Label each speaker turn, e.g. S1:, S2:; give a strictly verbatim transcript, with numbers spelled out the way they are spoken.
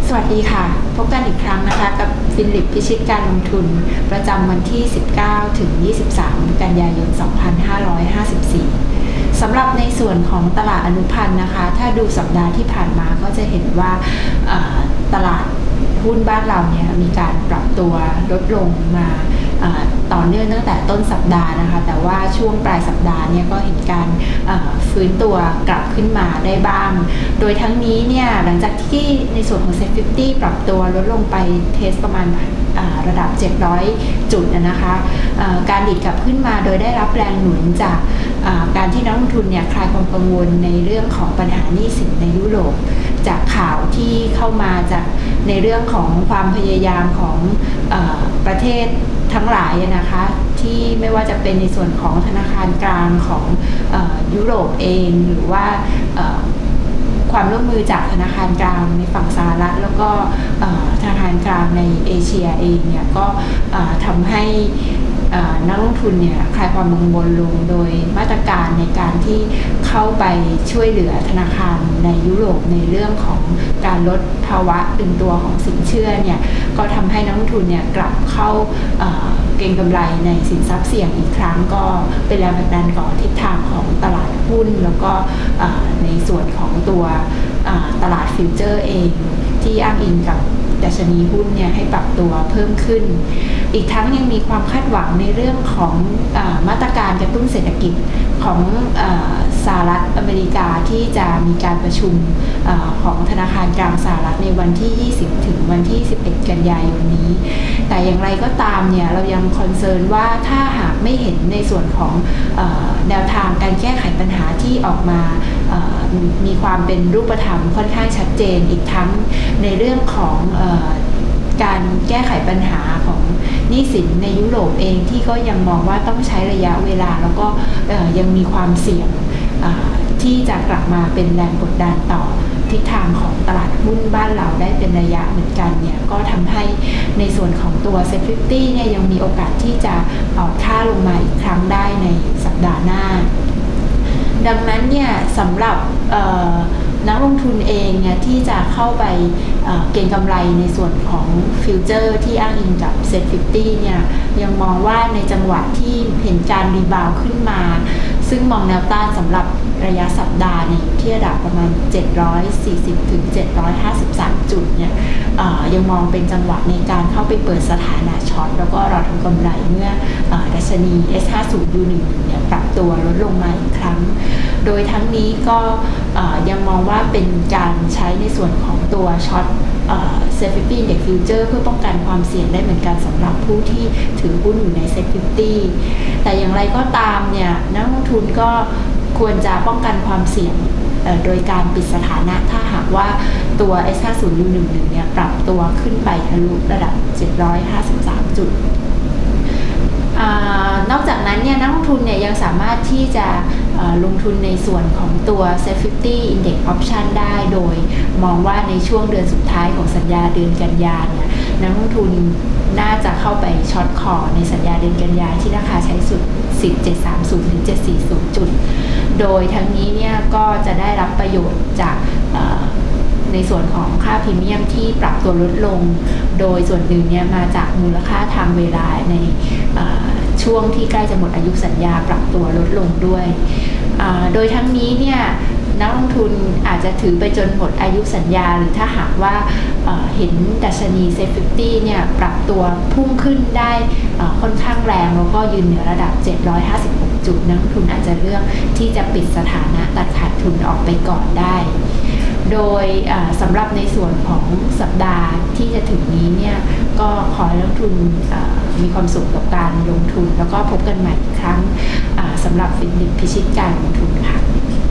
S1: สวัสดีค่ะพบกันอีกครั้งนะคะกับฟิลิปพิชิตการลงทุนประจำวันที่สิบเก้าถึงยี่สิบสามกันยายนสองพันห้าร้อยห้าสิบสี่สำหรับในส่วนของตลาดอนุพันธ์นะคะถ้าดูสัปดาห์ที่ผ่านมาก็จะเห็นว่าตลาดหุ้นบ้านเราเนี่ยมีการปรับตัวลดลงมาต่อเนื่องตั้งแต่ต้นสัปดาห์นะคะแต่ว่าช่วงปลายสัปดาห์เนี่ยก็เห็นการฟื้นตัวกลับขึ้นมาได้บ้างโดยทั้งนี้เนี่ยหลังจากที่ในส่วนของ เซ็ต ห้าสิบ ปรับตัวลดลงไปเทสประมาณระดับเจ็ดร้อยจุดนะคะการดีดกลับขึ้นมาโดยได้รับแรงหนุนจากการที่นักลงทุนเนี่ยคลายความกังวลในเรื่องของปัญหาหนี้สินในยุโรปจากข่าวที่เข้ามาจากในเรื่องของความพยายามของเอ่อประเทศทั้งหลายนะคะที่ไม่ว่าจะเป็นในส่วนของธนาคารกลางของเอ่อยุโรปเองหรือว่าเอ่อความร่วมมือจากธนาคารกลางในฝั่งสหรัฐแล้วก็ธนาคารกลางในเอเชียเองเนี่ยก็ทำให้นักลงทุนเนี่ยคลายความกังวลลงโดยมาตรการในการที่เข้าไปช่วยเหลือธนาคารในยุโรปในเรื่องของการลดภาวะตึงตัวของสินเชื่อเนี่ยก็ทำให้นักลงทุนเนี่ยกลับเข้าเก็งกำไรในสินทรัพย์เสี่ยงอีกครั้งก็เป็นแรงผลักดันก่อทิศทางของตลาดหุ้นแล้วก็ในส่วนของตัวตลาดฟิวเจอร์เองที่อ้างอิงกับดัชนีหุ้นเนี่ยให้ปรับตัวเพิ่มขึ้นอีกทั้งยังมีความคาดหวังในเรื่องของอมาตรการกระตุ้นเศรษฐกิจของสหรัฐอเมริกาที่จะมีการประชุมอของธนาคารกลางสหรัฐในวันที่ยี่สิบถึงวันที่สิบเอ็ดกันยายนนี้แต่อย่างไรก็ตามเนี่ยเรายังคอนเซิร์นว่าถ้าหากไม่เห็นในส่วนของอแนวทางการแก้ไขปัญหาที่ออกมามีความเป็นรูปธรรมค่อนข้างชัดเจนอีกทั้งในเรื่องของการแก้ไขปัญหาของหนี้สินในยุโรปเองที่ก็ยังมองว่าต้องใช้ระยะเวลาแล้วก็ยังมีความเสี่ยงที่จะกลับมาเป็นแรงกดดันต่อทิศทางของตลาดหุ้นบ้านเราได้เป็นระยะเหมือนกันเนี่ยก็ทำให้ในส่วนของตัว เซ็ต ห้าสิบ เนี่ยยังมีโอกาสที่จะอ่อนค่าลงมาอีกครั้งได้ในสัปดาห์หน้าดังนั้นเนี่ยสำหรับนักลงทุนเองเนี่ยที่จะเข้าไปเก็งกำไรในส่วนของฟิวเจอร์ที่อ้างอิงกับ เซ็ต ห้าสิบ เนี่ยยังมองว่าในจังหวะที่เห็นการรีบาวขึ้นมาซึ่งมองแนวต้านสำหรับระยะสัปดาห์เนี่ยอยู่ที่ระดับประมาณเจ็ดร้อยสี่สิบถึงเจ็ดร้อยห้าสิบสามจุดเนี่ยยังมองเป็นจังหวะในการเข้าไปเปิดสถานะช็อตแล้วก็รอทำกำไรเมื่อดัชนี เอส ห้าสิบ ยู หนึ่ง เนี่ยปรับตัวลดลงมาอีกครั้งโดยทั้งนี้ก็ยังมองว่าเป็นการใช้ในส่วนของตัวช็อตเซ็ต ห้าสิบ Index Future เพื่อป้องกันความเสี่ยงได้เหมือนกันสำหรับผู้ที่ถือหุ้นอยู่ใน เซ็ต ห้าสิบ แต่อย่างไรก็ตามเนี่ยนักลงทุนก็ควรจะป้องกันความเสี่ยงโดยการปิดสถานะถ้าหากว่าตัว เอส ห้าสิบ ยู หนึ่ง เนี่ยปรับตัวขึ้นไปทะลุระดับเจ็ดร้อยห้าสิบสามจุดนอกจากนั้นเนี่ยนักลงทุนเนี่ยยังสามารถที่จะลงทุนในส่วนของตัว เซ็ต ห้าสิบ Index Option ได้โดยมองว่าในช่วงเดือนสุดท้ายของสัญญาเดือนกันยายนเนี่ยนักลงทุนน่าจะเข้าไปช็อตคอในสัญญาเดือนกันยายนที่ราคาใช้สุดสิบเจ็ดสามศูนย์ถึงเจ็ดสี่ศูนย์จุดโดยทั้งนี้เนี่ยก็จะได้รับประโยชน์จากในส่วนของค่าพรีเมียมที่ปรับตัวลดลงโดยส่วนหนึ่งเนี่ยมาจากมูลค่าทางเวลาในช่วงที่ใกล้จะหมดอายุสัญญาปรับตัวลดลงด้วยโดยทั้งนี้เนี่ยนักลงทุนอาจจะถือไปจนหมดอายุสัญญาหรือถ้าหากว่าเห็นดัชนี เซ็ต ห้าสิบ เนี่ยปรับตัวพุ่งขึ้นได้ค่อนข้างแรงแล้วก็ยืนเหนือระดับเจ็ดร้อยห้าสิบหกจุดนักลงทุนอาจจะเลือกที่จะปิดสถานะตัดขาดทุนออกไปก่อนได้โดยสำหรับในส่วนของสัปดาห์ที่จะถึงนี้เนี่ยก็ขอให้นักลงทุนมีความสุขกับการลงทุนแล้วก็พบกันใหม่อีกครั้งสำหรับฟิลิปพิชิตการลงทุนค่ะ